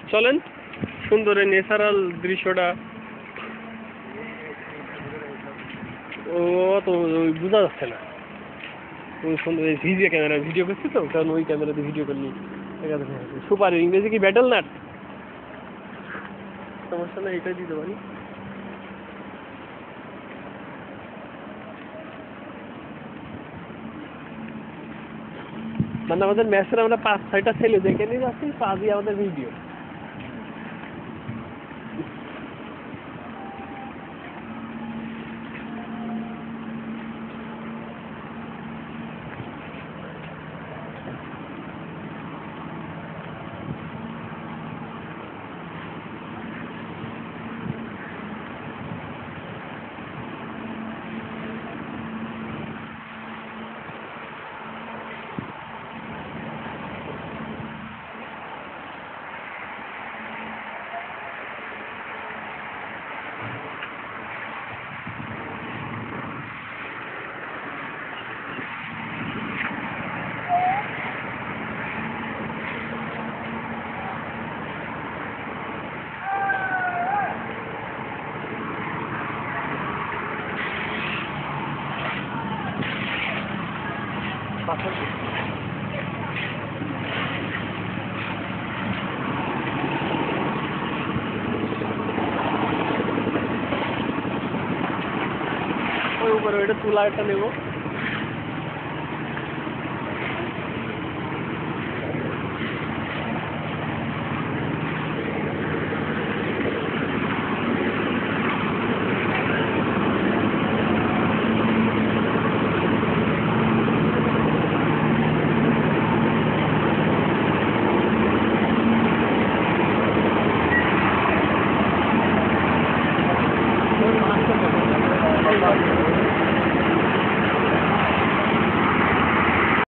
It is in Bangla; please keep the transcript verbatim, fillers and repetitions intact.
চলেন সুন্দর এই ন্যাচারাল দৃশ্যটা ও তো বোঝা যাচ্ছে না। ওই সুন্দর ভিডিও ক্যামেরা ভিডিও করছি তো, কারণ ওই ক্যামেরাতে ভিডিও করলি সুপার। ইংরেজি কি ব্যাটল নাট? সমস্যা না, এটাই দিতে পারি। মানে আমাদের ম্যাচের আমরা পাঁচ ছয়টা ছেলে দেখে নিয়ে যাচ্ছি, পাঁচই আমাদের ভিডিও। ওই উপরে ওইটা তুলা একটা নেবো।